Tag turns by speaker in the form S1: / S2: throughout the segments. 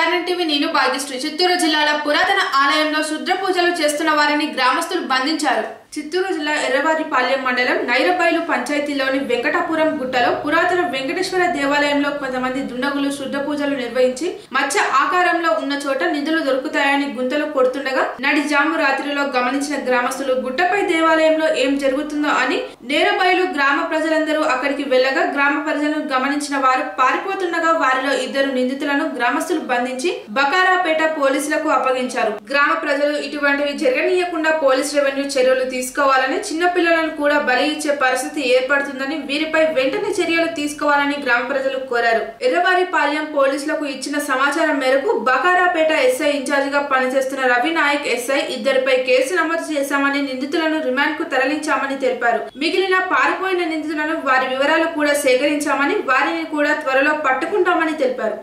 S1: KRN TV నేను భాగ్యశ్రీ చిత్తూరు జిల్లాల పురాతన ఆలయంలో శుద్ర పూజలు చేస్తున్న వారిని గ్రామస్తులు బంధించారు. చిత్తూరు జిల్లా ఎర్రవారిపాలెం మండలం నైరబైలు పంచాయతీలోని వెంకటాపురం గుట్టలో పురాతన వెంకటేశ్వర దేవాలయంలో కొంతమంది దుండగులు శుద్ర పూజలు నిర్వహించి మత్స్య ఆకారంలో ఉన్న చోట నిధులు దొరుకుతాయని గుంతలు కొడుతుండగా నడిజాము రాత్రిలో గమనించిన గ్రామస్తులు గుట్టపై దేవాలయంలో ఏం జరుగుతుందో అని నేరబైలు గ్రామ ప్రజలందరూ అక్కడికి వెళ్లగా గ్రామ ప్రజలను గమనించిన వారు పారిపోతుండగా వారిలో 2 నిందితులను గ్రామస్తులు బంధించి బకారాపేట పోలీసులకు అప్పగించారు. గ్రామ ప్రజలు ఇటువంటివి జరగనీయకుండా పోలీస్ రెవెన్యూ చర్యలు తీసుకోవాలని, చిన్న పిల్లలను కూడా బలి ఇచ్చే పరిస్థితి ఏర్పడుతుందని వీరిపై వెంటనే చర్యలు తీసుకోవాలని గ్రామ ప్రజలు కోరారు. ఎర్రవారిపాలెం పోలీసులకు ఇచ్చిన సమాచారం మేరకు బకారాపేట ఎస్ఐ ఇన్ఛార్జ్ గా పనిచేస్తున్న రవి నాయక్ ఎస్ఐ ఇద్దరిపై కేసు నమోదు చేశామని, నిందితులను రిమాండ్ కు తరలించామని తెలిపారు. మిగిలిన పారిపోయిన నిందితులను వారి వివరాలు కూడా సేకరించామని, వారిని కూడా త్వరలో పట్టుకుంటామని తెలిపారు.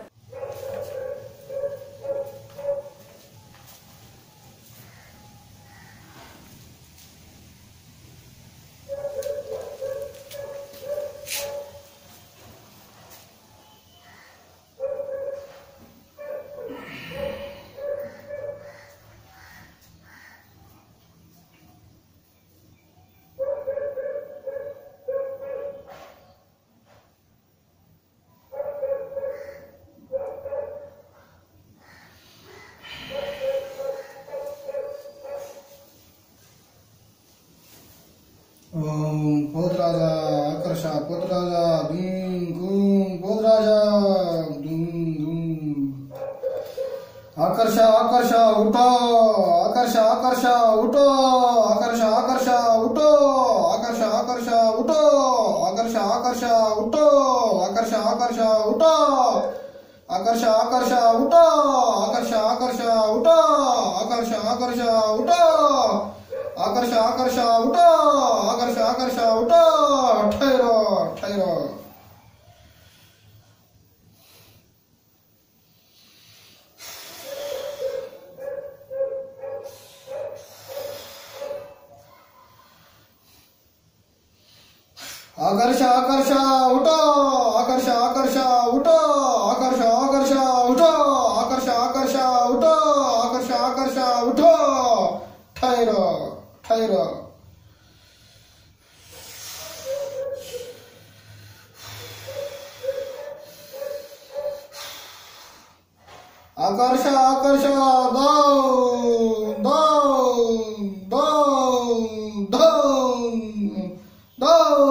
S2: पोतराजा आकर्षा पोतराजा धूम घूम पोतराजा धूम धूम आकर्षा आकर्षा उठो आकर्षा आकर्षा उठो आकर्षा आकर्षा उठो आकर्षा आकर्षा उठो आकर्षा आकर्षा उठो आकर्षा आकर्षा उठो आकर्षा आकर्षा उठो आकर्षा आकर्षा उठो आकर्षा आकर्षा उठो आकर्षा आकर्षा उठो आकर्षा आकर्षा उठो ठहरो ठहरो आकर्षा आकर्षा उठो आकर्षा आकर्षा उठो आकर्षा आकर्षा उठो आकर्षा आकर्षा उठो आकर्षा आकर्षा उठो ठहरो ठहरो आकर्षा आकर्षा दाओ दाओ दाओ दाओ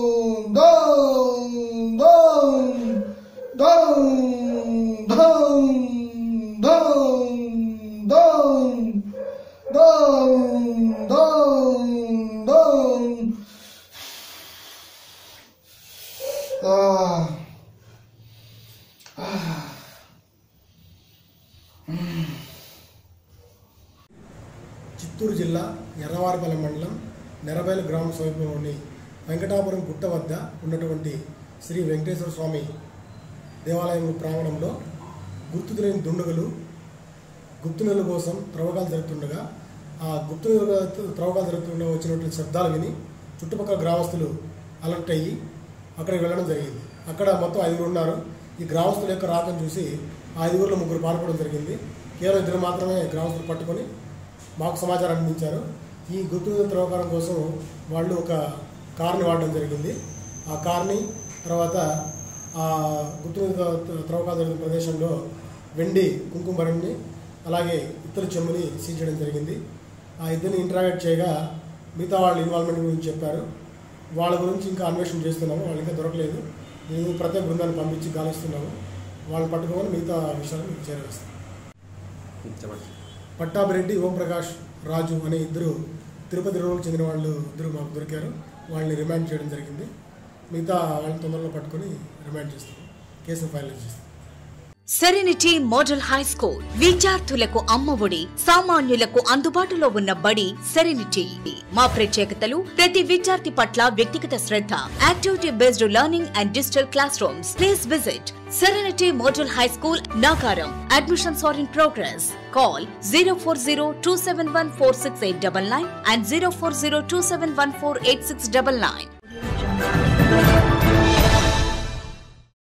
S3: చిత్తూరు జిల్లా ఎర్రవారిపాలెం మండలం నెరబైలు గ్రామ సమీపంలోని వెంకటాపురం గుట్ట వద్ద ఉన్నటువంటి శ్రీ వెంకటేశ్వర స్వామి దేవాలయం ప్రాంగణంలో గుర్తు తెలియని దుండగులు గుప్తునిధుల కోసం త్రవ్వకాలు జరుగుతుండగా ఆ త్రవ్వకాలు జరుగుతుండగా వచ్చినటువంటి శబ్దాలు విని చుట్టుపక్కల గ్రామస్తులు అలర్ట్ అయ్యి అక్కడికి వెళ్ళడం జరిగింది. అక్కడ మొత్తం 5 ఉన్నారు. ఈ గ్రామస్తుల యొక్క రాకను చూసి ఆ 5లో 3 పారిపోవడం జరిగింది. కేవలం 2 మాత్రమే గ్రామస్తులు పట్టుకొని మాకు సమాచారం అందించారు. ఈ గుర్తు త్రవ్వకారం కోసం వాళ్ళు ఒక కార్ని వాడడం జరిగింది. ఆ కార్ని తర్వాత ఆ గుర్తు త్రవ్వకాలు జరిగిన ప్రదేశంలో వెండి కుంకుమ భరణిని అలాగే ఇతర చెమ్ముని సీజ్ చేయడం జరిగింది. ఆ ఇద్దరిని ఇంటరాగేట్ చేయగా మిగతా వాళ్ళ ఇన్వాల్వ్మెంట్ గురించి చెప్పారు. వాళ్ళ గురించి ఇంకా అన్వేషణ చేస్తున్నాము. వాళ్ళు ఇంకా దొరకలేదు. మేము ప్రత్యేక బృందాన్ని పంపించి గాలిస్తున్నాము. వాళ్ళని పట్టుకోమని మిగతా విషయాలు మీకు చేరవేస్తాం. పట్టాభిరెడ్డి ఓంప్రకాష్ రాజు అనే 2 తిరుపతి రోడ్కు చెందిన వాళ్ళు 2 మాకు దొరికారు. వాళ్ళని రిమాండ్ చేయడం జరిగింది. మిగతా వాళ్ళని తొందరలో పట్టుకొని రిమాండ్ చేస్తాం. కేసును ఫైనలైజ్ చేస్తాం.
S4: సెరెనిటీ మోడల్ హై స్కూల్ విద్యార్థులకు అమ్మఒడి, సామాన్యులకు అందుబాటులో ఉన్న బడి సెరెనిటీ. మా ప్రత్యేకతలు ప్రతి విద్యార్థి పట్ల వ్యక్తిగత శ్రద్ధ, activity based learning and digital class rooms. Please visit Serenity Model High School, Nagaram. Admissions are in progress. Call 040-271-46899 and 040-271-48699.